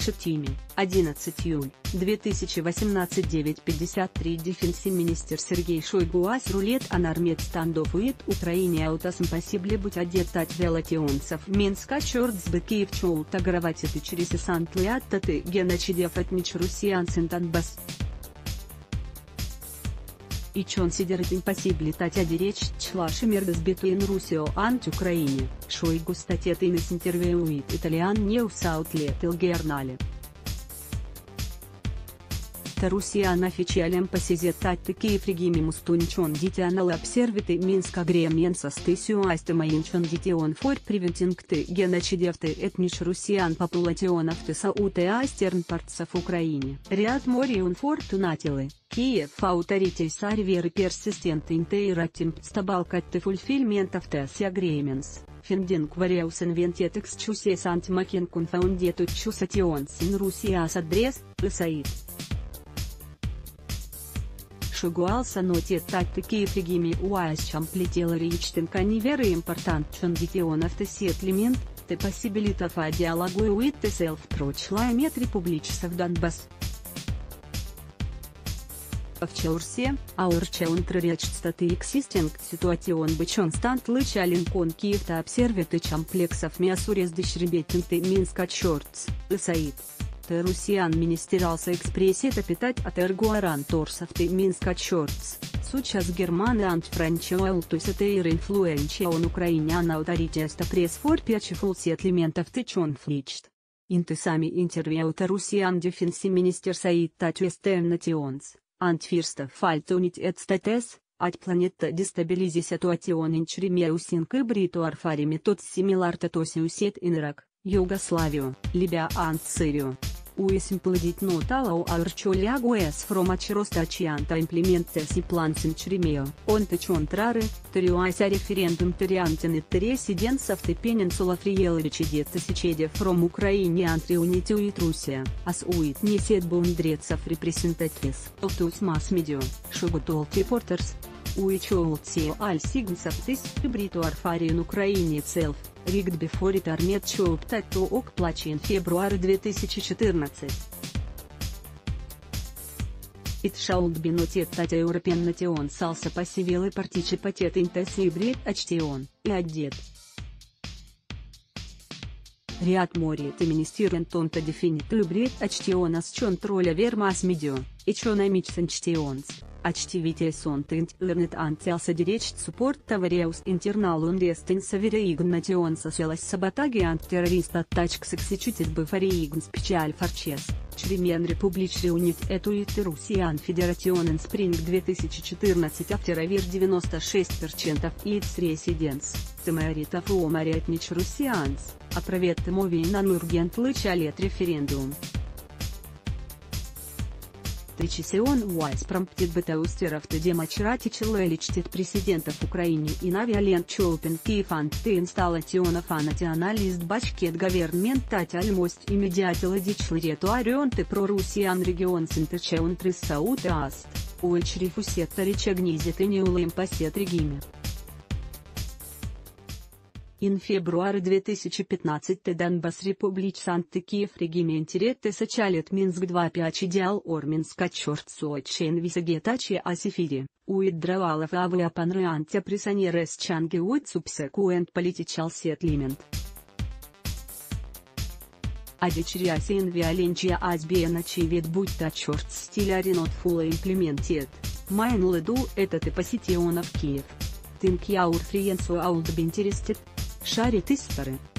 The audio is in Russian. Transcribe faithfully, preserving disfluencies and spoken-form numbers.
Шеттиме, одиннадцатого июля две тысячи восемнадцатого, девять пятьдесят три Дефенс-министр Сергей Шойгу ас рулет анармет стандов уит Украине аутасм посибле быть одетать велотионцев Минска чёртсбы Киев чоута граватиты через сантлиаттаты геначидев отмич Русиан Сентанбас. И чон сидерет импосибли татя диречь члаши мердсбитуин Русио ант Украине, Шойгу статет инес интервью уит Италиан Неус Аутлет Илгернале. Русиан официалем посизетать такие фригими мустунчон дитянал обсервиты Минска гременса стысю астемаинчон дитион фор привентингты геначидевты этниш Русиан популатионов тесауте астернпартсов Украине. Ряд мориун фортунатилы, Киев ауторитей сарверы персистенты интейратим стабалкатты фульфильментов тес агременс. Финдинг вариус инвентетекс чусес антимакен конфаундету чусатион син Русиас адрес, Исаид. Шугуалса ноте так такие фригими уайсчам плетела речтен каниверы импортант чондитионов тесет элемент, те посибилитов а диалогу уит теселф прочла мет републичсов Донбасс. В Чаурсе, аурча унтроречстаты эксистинг ситуацион бычон стант лычалин кон Киевта обсервиты чамплексов мясурез дешребетинты Минска чёртс, Исаид. Русиан министерался экспрессита питать от эргуаран торсов ты Минска чёртс, сучас германы антфранчуэл тусетейр инфлуенча он украинян ауторитеста пресс-фор печефул сетлиментов ты чон фличт. Инты сами интервью Русиан дефенси министер Саид татуэстен национс, антфирста фальтунит эдстатес, от планета дестабилизи ситуацион инчремеусинк и бриту арфари метод симилар татосиусет инрак, Югославию, Либия антсирию. Уисим плодить ноталау арчолягуэс фромачростачианта имплементеси плансин чремео, он течон трары, тариуася референдум тариантин и тересиденсов ты пенинсула фриеловичидет тысячеде фром Украине антриунитиуит Русия, ас уит несет бундрецов репрезентативс, олтус масс-медио, шугутол репортерс. Уичоултсио аль сигнсов тыс бриту арфариен Украине целф, ригд бифорит армет чоуптать ок плачин февруар две тысячи четырнадцатого. Итшаулд бинотет татя Европен национ салса пассивелы партичипатет интесси брит ачтион, и одет. Ряд мори ты министерен тонта дефинит любрит ачтион асчон троля вермас медио, и чон амичсен чтионс. Activite sunt intlernet antialsa direct support tavarius internalun restin savereign nation socialas sabotage антiterрорист attacks executed before special forces, член Републичной унит этуит Русиан Федерационен Спринг две тысячи четырнадцать авторавир девяносто шесть процентов its residents, темаритов у мариатнич Русианс, опровет мови на ургент лычалет референдум. Тричесион Уайс промптит бетаустеров те демочратичел эличтит президентов Украине и навиалент чоупен киефант те инсталлационов анационалист бачкет говернмент тать альмост и медиатила дичлерету арионты прорусиан регион синтечеун триссаут аст, уэльчрифусет речагнизит и неулым пасет региме. In февруаре две тысячи пятнадцатого Донбасс Републич Сант-Киев региментерет сачалет Минск два пять идеал Орминска чёртсуочен висагетачи асифири, уид дравалов авиапанры антипрессонерес чанги уитсупсекуент политичал сетлимент. А дичриасин виоленчия азбиена чивет будь-то чёрт стиля ренот фула имплементет, майн леду этот и посетионов Киев. Тинк яур фриенсу аулдбинтерестет. Шарит исторы.